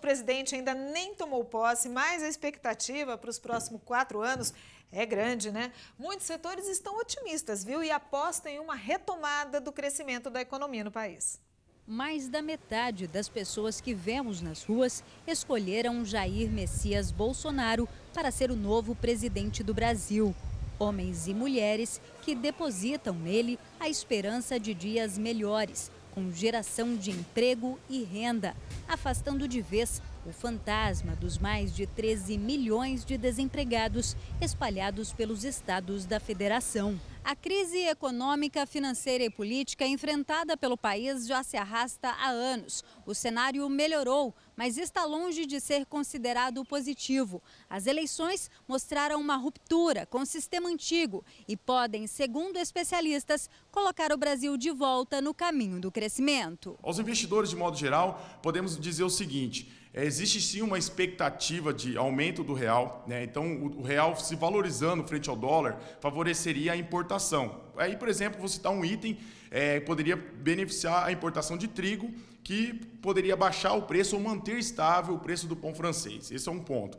presidente ainda nem tomou posse, mas a expectativa para os próximos 4 anos é grande, né? Muitos setores estão otimistas, viu? E apostam em uma retomada do crescimento da economia no país. Mais da metade das pessoas que vemos nas ruas escolheram Jair Messias Bolsonaro para ser o novo presidente do Brasil. Homens e mulheres que depositam nele a esperança de dias melhores, com geração de emprego e renda, afastando de vez o fantasma dos mais de 13 milhões de desempregados espalhados pelos estados da federação. A crise econômica, financeira e política enfrentada pelo país já se arrasta há anos. O cenário melhorou, mas está longe de ser considerado positivo. As eleições mostraram uma ruptura com o sistema antigo e podem, segundo especialistas, colocar o Brasil de volta no caminho do crescimento. Aos investidores, de modo geral, podemos dizer o seguinte: existe sim uma expectativa de aumento do real, né? Então o real se valorizando frente ao dólar favoreceria a importação. Aí, por exemplo, vou citar um item, poderia beneficiar a importação de trigo, que poderia baixar o preço ou manter estável o preço do pão francês. Esse é um ponto.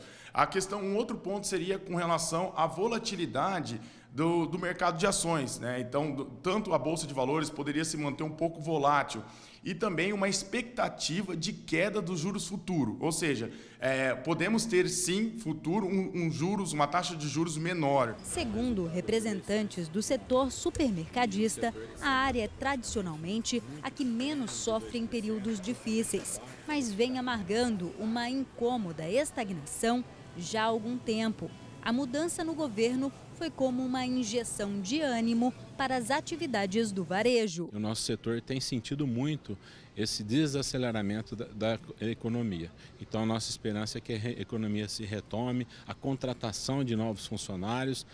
Um outro ponto seria com relação à volatilidade do mercado de ações, né? Então, tanto a Bolsa de Valores poderia se manter um pouco volátil e também uma expectativa de queda dos juros futuros. Ou seja, podemos ter sim, futuro, uma taxa de juros menor. Segundo representantes do setor supermercadista, a área é tradicionalmente a que menos sofre em períodos difíceis, mas vem amargando uma incômoda estagnação já há algum tempo. A mudança no governo foi como uma injeção de ânimo para as atividades do varejo. O nosso setor tem sentido muito esse desaceleramento da economia. Então, a nossa esperança é que a economia se retome, a contratação de novos funcionários,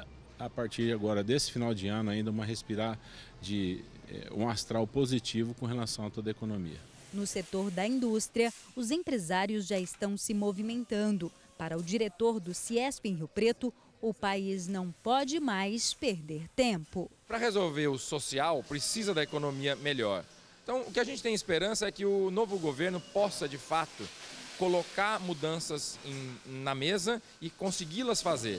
a partir agora desse final de ano, ainda respirar de um astral positivo com relação a toda a economia. No setor da indústria, os empresários já estão se movimentando. Para o diretor do Ciesp em Rio Preto, o país não pode mais perder tempo. Para resolver o social, precisa da economia melhor. Então, o que a gente tem esperança é que o novo governo possa, de fato, colocar mudanças na mesa e consegui-las fazer.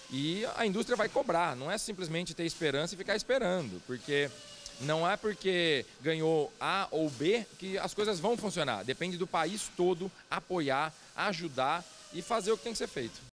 E a indústria vai cobrar, não é simplesmente ter esperança e ficar esperando, porque não é porque ganhou A ou B que as coisas vão funcionar. Depende do país todo apoiar, ajudar e fazer o que tem que ser feito.